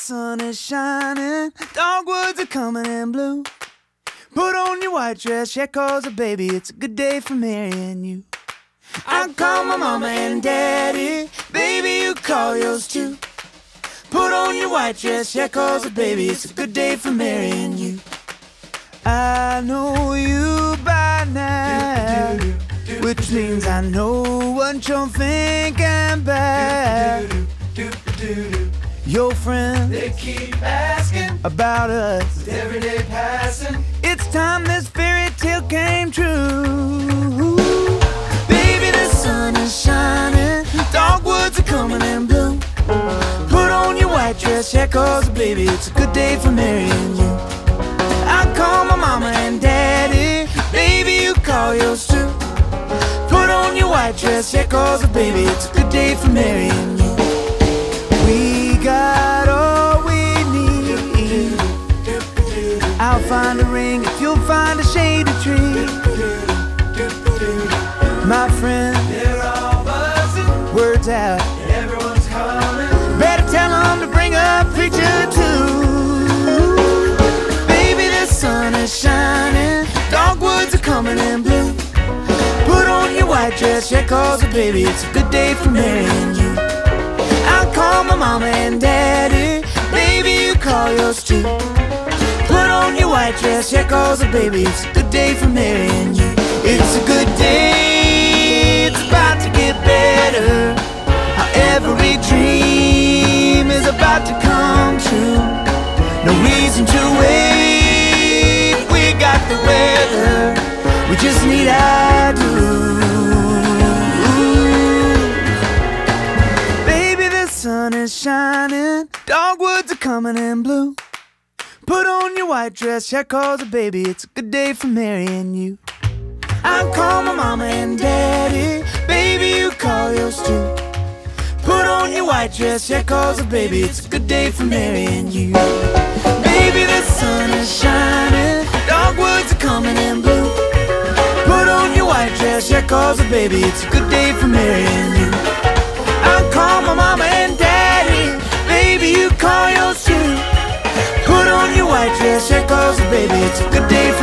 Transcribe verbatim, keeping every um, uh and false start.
sun is shining, dogwoods are coming in blue. Put on your white dress, yeah, cause, baby, it's a good day for marrying you. I call my mama and daddy, baby, you call yours too. Put on your white dress, yeah, cause, baby, it's a good day for marrying you. I know you by now, which means I know what you're thinking about. Your friends, they keep asking about us with every day passing. It's time this fairy tale came true. Baby, the sun is shining, dogwoods are coming in blue. Put on your white dress, yeah, cause, baby, it's a good day for marrying you. I call my mama and daddy, baby, you call yours too. Put on your white dress, yeah, cause, baby, it's a good day for marrying you. We got all we need. I'll find a ring if you'll find a shady tree. My friend, they're all buzzing, word's out, everyone's coming. Better tell them to bring a preacher too. Baby, the sun is shining, dogwoods are coming in blue. Put on your white dress, yeah, cause, baby, it's a good day for marrying you. I'll call my mama and daddy, baby, you call yours too. Put on your white dress, yeah, cause, baby, it's a good day for marrying you. It's a good day, it's about to get better. How every dream is about to come true. No reason to wait, we got the weather, we just need our due. Sun is shining, dogwoods are coming in blue. Put on your white dress, yeah, cause, baby, it's a good day for marrying you. I'll call my mama and daddy, baby, you call yours too. Put on your white dress, yeah, cause, baby, it's a good day for marrying you. Baby, the sun is shining, dogwoods are coming in blue. Put on your white dress, yeah, cause, baby, it's a good day for marrying you. I'll call my mama and daddy, baby, you call yours too. Put on your white dress, yeah, cause, baby, it's a good day